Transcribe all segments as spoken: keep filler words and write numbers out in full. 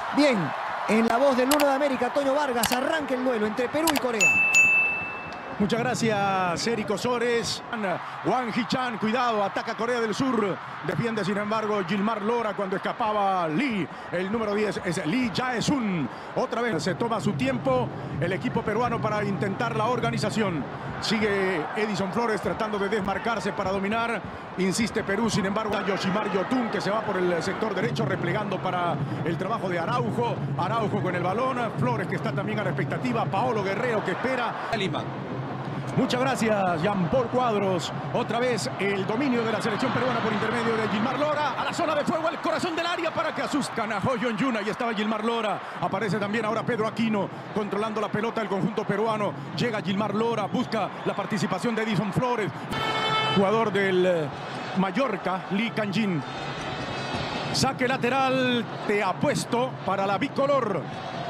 Bien, en la voz del uno de América, Toño Vargas, arranca el duelo entre Perú y Corea. Muchas gracias, Érico Sores. Wang Hee-chan, cuidado, ataca Corea del Sur. Defiende, sin embargo, Gilmar Lora cuando escapaba Lee. El número diez es Lee Jae-sun. Otra vez se toma su tiempo el equipo peruano para intentar la organización. Sigue Edison Flores tratando de desmarcarse para dominar. Insiste Perú, sin embargo, a Yoshimar Yotun, que se va por el sector derecho, replegando para el trabajo de Araujo. Araujo con el balón. Flores, que está también a la expectativa. Paolo Guerrero, que espera. Lima. Muchas gracias, Jean-Paul Cuadros. Otra vez el dominio de la selección peruana por intermedio de Gilmar Lora. A la zona de fuego, al corazón del área para que asuscan a Ho Yeon-jun. Ahí estaba Gilmar Lora. Aparece también ahora Pedro Aquino controlando la pelota del conjunto peruano. Llega Gilmar Lora, busca la participación de Edison Flores. Jugador del Mallorca, Lee Kang-jin. Saque lateral, te apuesto para la bicolor.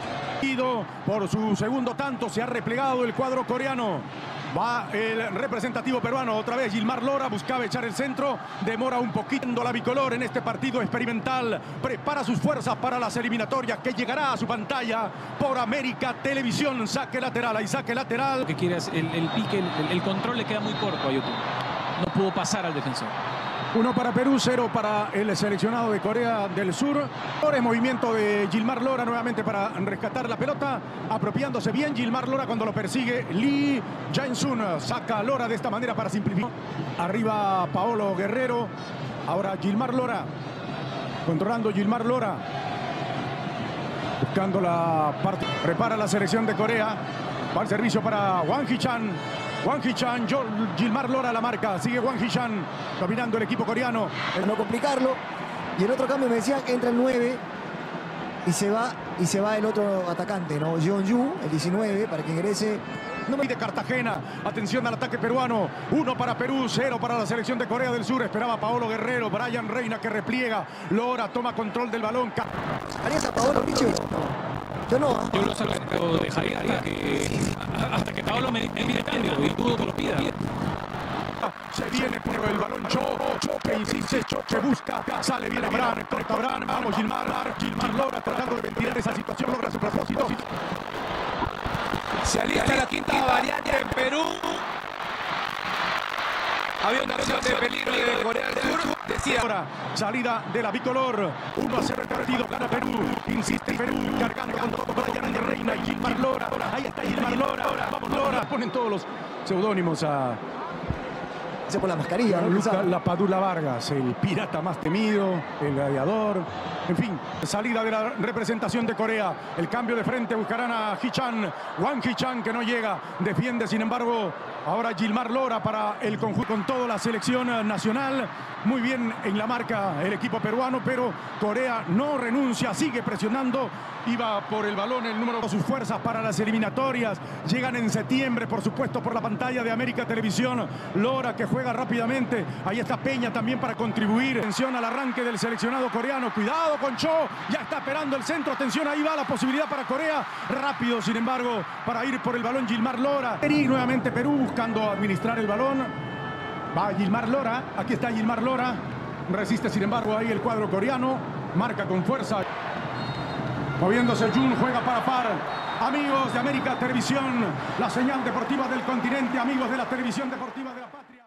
Por su segundo tanto se ha replegado el cuadro coreano. Va el representativo peruano, otra vez Gilmar Lora, buscaba echar el centro, demora un poquito la bicolor en este partido experimental, prepara sus fuerzas para las eliminatorias que llegará a su pantalla por América Televisión. Saque lateral, ahí saque lateral. Lo que quiere es el, el pique, el, el control le queda muy corto a YouTube. No pudo pasar al defensor. Uno para Perú, cero para el seleccionado de Corea del Sur. Por el movimiento de Gilmar Lora nuevamente para rescatar la pelota. Apropiándose bien Gilmar Lora cuando lo persigue Lee Jae-sun. Saca a Lora de esta manera para simplificar. Arriba Paolo Guerrero. Ahora Gilmar Lora. Controlando Gilmar Lora. Buscando la parte. Prepara la selección de Corea. Va al servicio para Wang Hee-chan. Wang Hee-chan, Gilmar Lora la marca, sigue Wang Hee-chan dominando el equipo coreano. Es no complicarlo. Y el otro cambio me decían, entra el nueve y se va y se va el otro atacante, ¿no? Yeon-ju, el diecinueve, para que ingrese. No de Cartagena, atención al ataque peruano, uno para Perú, cero para la selección de Corea del Sur. Esperaba Paolo Guerrero, Brian Reina que repliega, Lora toma control del balón. ¿Harías a Paolo, Richie? Yo no. ¿eh? Yo lo salgo, pero dejaría hasta que, hasta que Paolo me, me pide cambio y dudo que lo pida. Se viene por el balón Cho, Cho que insiste, Cho que busca, sale bien Abraham, corta Abraham, vamos Gilmar, Gilmar Lora tratando de ventilar esa situación, logra su propósito. Se alista la quinta variante en Perú. Había una acción de peligro de Corea del Sur. Decía ahora, salida de la bicolor. uno a cero el partido, gana Perú. Insiste Perú, cargando con todo para Brian Reina y Gilmar Lora. Ahí está Gilmar Lora. Vamos Lora. Ponen todos los seudónimos a... Por la mascarilla, ¿no? Luca Lapadula Vargas, el pirata más temido, el gladiador. En fin, salida de la representación de Corea. El cambio de frente, buscarán a Hee-chan. Wang Hee-chan que no llega. Defiende, sin embargo, ahora Gilmar Lora para el conjunto con toda la selección nacional. Muy bien en la marca el equipo peruano, pero Corea no renuncia, sigue presionando. Iba por el balón el número de sus fuerzas para las eliminatorias. Llegan en septiembre, por supuesto, por la pantalla de América Televisión. Lora que juega rápidamente. Ahí está Peña también para contribuir. Atención al arranque del seleccionado coreano. Cuidado con Cho. Ya está esperando el centro. Atención, ahí va la posibilidad para Corea. Rápido, sin embargo, para ir por el balón Gilmar Lora. Y nuevamente Perú buscando administrar el balón. Va Gilmar Lora. Aquí está Gilmar Lora. Resiste, sin embargo, ahí el cuadro coreano. Marca con fuerza. Moviéndose Jun, juega para par. Amigos de América Televisión, la señal deportiva del continente, amigos de la televisión deportiva de la patria.